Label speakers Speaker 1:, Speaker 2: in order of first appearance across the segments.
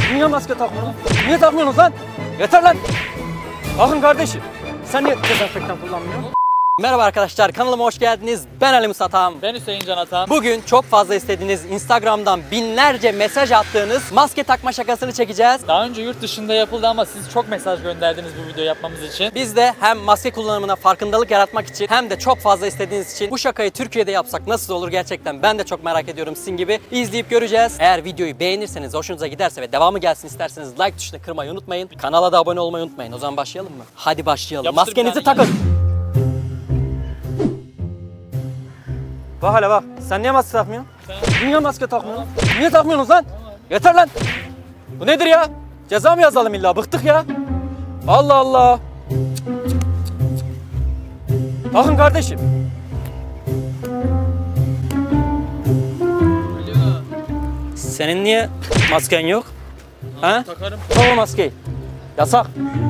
Speaker 1: Niye maske takmıyorsun? Niye takmıyorsunuz lan? Yeter lan! Bakın kardeşim, sen niye dezenfektan kullanmıyorsun? Merhaba arkadaşlar, kanalıma hoş geldiniz. Ben Ali Musa Atam.
Speaker 2: Ben Hüseyin Can Atam.
Speaker 1: Bugün çok fazla istediğiniz, Instagram'dan binlerce mesaj attığınız maske takma şakasını çekeceğiz.
Speaker 2: Daha önce yurt dışında yapıldı ama siz çok mesaj gönderdiniz bu videoyu yapmamız için.
Speaker 1: Biz de hem maske kullanımına farkındalık yaratmak için hem de çok fazla istediğiniz için bu şakayı Türkiye'de yapsak nasıl olur gerçekten ben de çok merak ediyorum sizin gibi. İzleyip göreceğiz. Eğer videoyu beğenirseniz, hoşunuza giderse ve devamı gelsin isterseniz like tuşuna kırmayı unutmayın. Kanala da abone olmayı unutmayın. O zaman başlayalım mı? Hadi başlayalım.
Speaker 2: Yapıştır
Speaker 1: Maskenizi takın. Bak hele bak. Sen niye maske takmıyorsun? Niye maske takmıyorsun? Niye takmıyorsunuz lan? Yeter lan. Bu nedir ya? Ceza mı yazalım illa? Bıktık ya. Allah Allah. Bakın kardeşim. Senin niye masken yok? Ha?
Speaker 2: Takarım.
Speaker 1: Tak o maskeyi. Yasak.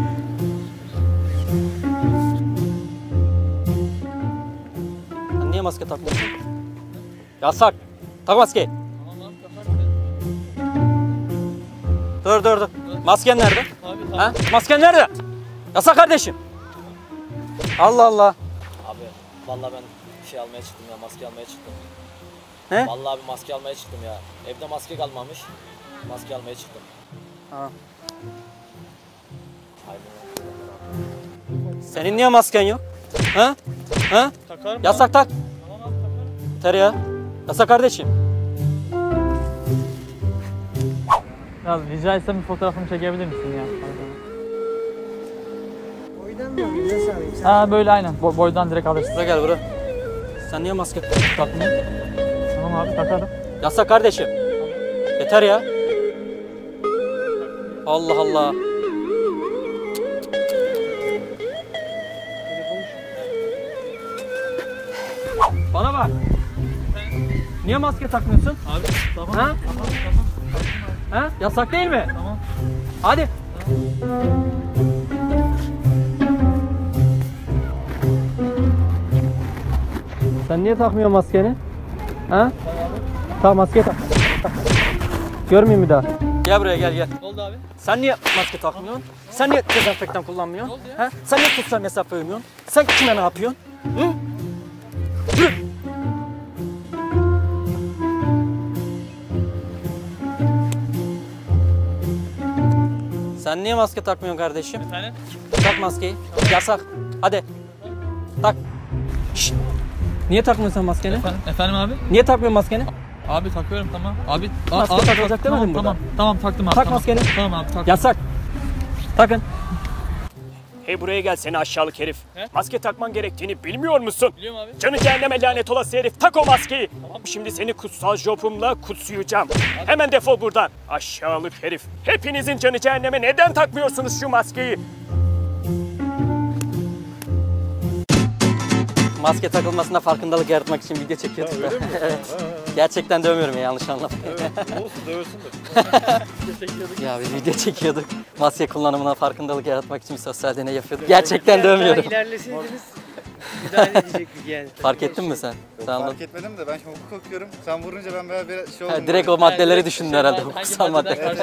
Speaker 1: Sen niye maske takmıyorsun? Yasak. Tak maskeyi.
Speaker 2: Tamam takarım.
Speaker 1: Dur. Masken nerede?
Speaker 2: Abi tamam.
Speaker 1: Ha? Masken nerede? Yasak kardeşim. Allah Allah.
Speaker 3: Abi vallahi ben şey almaya çıktım ya, maske almaya çıktım.
Speaker 1: Ne?
Speaker 3: Vallahi bir maske almaya çıktım ya. Evde maske kalmamış. Maske almaya çıktım.
Speaker 1: Ha.
Speaker 3: Aynen.
Speaker 1: Senin niye masken yok? Ha? Ha?
Speaker 2: Takarım.
Speaker 1: Yasak tak.
Speaker 2: Tamam abi takarım.
Speaker 1: Yeter ya. Yasak kardeşim.
Speaker 2: Ya rica etsem bir fotoğrafını çekebilir misin ya?
Speaker 4: Boydan mı alayım? Nasıl alayım? Sen
Speaker 2: Ha böyle aynen. Boydan direkt alırsın.
Speaker 1: Buraya gel buraya. Sen niye maske takmıyorsun?
Speaker 2: Tamam abi takarım.
Speaker 1: Yasak kardeşim. Yeter ya. Allah Allah. Bana bak. Niye maske takmıyorsun?
Speaker 2: Abi tamam.
Speaker 1: Ha?
Speaker 2: Tamam.
Speaker 1: Ha? Yasak değil mi?
Speaker 2: Tamam.
Speaker 1: Hadi. Sen niye takmıyorsun maskeni? Ha? Tak maskeyi tak. Görmeyeyim bir daha. Gel buraya gel.
Speaker 2: Ne oldu abi?
Speaker 1: Sen niye maske takmıyorsun? Sen niye dezenfektan kullanmıyorsun?
Speaker 2: Ne oldu ya?
Speaker 1: Ha? Sen niye sosyal mesafe uymuyorsun? Sen kime ne yapıyorsun? Hı? Hı? Sen niye maske takmıyorsun kardeşim?
Speaker 2: Efendim?
Speaker 1: Tak maskeyi. Yasak. Hadi. Tak. Şşt. Niye takmıyorsun sen maskeni?
Speaker 2: Efendim abi?
Speaker 1: Niye takmıyorsun maskeni?
Speaker 2: Abi takıyorum tamam. Abi
Speaker 1: Maske takılacak demedin mi burada?
Speaker 2: Tamam taktım abi.
Speaker 1: Tak
Speaker 2: tamam.
Speaker 1: maskeni.
Speaker 2: Tamam abi taktım.
Speaker 1: Yasak. Takın.
Speaker 5: Hey buraya gel seni aşağılık herif.
Speaker 2: He?
Speaker 5: Maske takman gerektiğini bilmiyor musun?
Speaker 2: Biliyorum abi.
Speaker 5: Canı cehenneme lanet olası herif, tak o maskeyi. Şimdi seni kutsal jopumla kutsayacağım. Hemen defol buradan. Aşağılık herif. Hepinizin canı cehenneme, neden takmıyorsunuz şu maskeyi?
Speaker 1: Maske takılmasına farkındalık yaratmak için video çekiyorduk da. Evet. Gerçekten dövmüyorum ya, yanlış anlamayın.
Speaker 5: Olsun dövürsün de.
Speaker 1: Ya biz video çekiyorduk. Maske kullanımına farkındalık yaratmak için bir sosyal deney yapıyorduk. Gerçekten dövmüyorum.
Speaker 4: ilerleseydiniz müdahale edecektik yani.
Speaker 1: Fark ettin mi sen? Sen anladın.
Speaker 6: Fark etmedim de ben şimdi hukuk okuyorum. Sen vurunca ben böyle bir şey oldum.
Speaker 1: Ha, direkt o maddeleri düşündün herhalde, hukuksal madde.
Speaker 2: Nasıl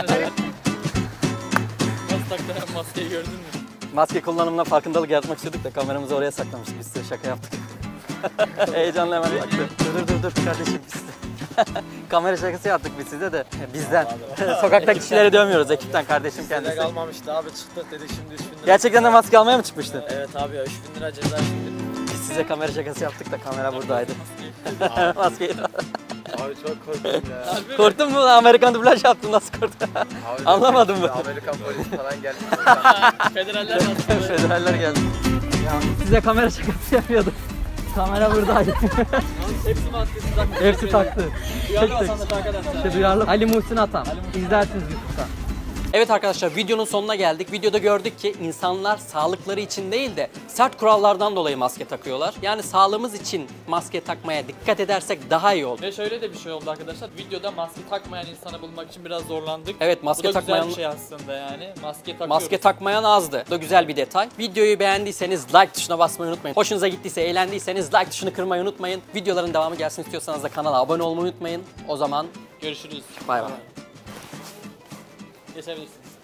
Speaker 2: taktı maskeyi gördün mü?
Speaker 1: Maske kullanımına farkındalık yaratmak istiyorduk da kameramızı oraya saklamıştık. Biz size şaka yaptık. Heyecanla hemen baktı. Dur kardeşim biz de. Kamera şakası yaptık biz size de. Bizden. Sokaktaki kişileri dövmüyoruz, ekipten kardeşim kendisi.
Speaker 3: Kalmamıştı abi, çıktık dedik şimdi 3.000 lira.
Speaker 1: Gerçekten de maske almaya mı çıkmıştın?
Speaker 3: Evet abi ya, 3.000 lira ceza şimdi.
Speaker 1: Biz size kamera şakası yaptık da kamera buradaydı. Maskeyi
Speaker 6: Abi çok korktum ya.
Speaker 1: Korktun mu? Amerikan dublaj yaptın, nasıl korktun? Anlamadın mı?
Speaker 6: Amerikan polisi falan geldi.
Speaker 2: Federaller bastı.
Speaker 1: Federaller geldi. Ya, size kamera şakası yapıyorduk. Kamera buradaydı.
Speaker 2: Hepsi maskesi taktı.
Speaker 1: Hepsi taktı.
Speaker 2: Duyarlı vatandaş arkadaşlar.
Speaker 1: İşte duyarlı. Ali Muhsin Atam. İzlersiniz YouTube'da. Evet arkadaşlar, videonun sonuna geldik. Videoda gördük ki insanlar sağlıkları için değil de sert kurallardan dolayı maske takıyorlar. Yani sağlığımız için maske takmaya dikkat edersek daha iyi olur.
Speaker 2: Ve şöyle de bir şey oldu arkadaşlar. Videoda maske takmayan insanı bulmak için biraz zorlandık.
Speaker 1: Evet, maske
Speaker 2: Bu da
Speaker 1: takmayan...
Speaker 2: güzel bir şey aslında yani. Maske takıyoruz.
Speaker 1: Maske takmayan azdı. Bu da güzel bir detay. Videoyu beğendiyseniz like tuşuna basmayı unutmayın. Hoşunuza gittiyse, eğlendiyseniz like tuşunu kırmayı unutmayın. Videoların devamı gelsin istiyorsanız da kanala abone olmayı unutmayın. O zaman
Speaker 2: Görüşürüz.
Speaker 1: bay bay.
Speaker 2: Geçebilirsiniz.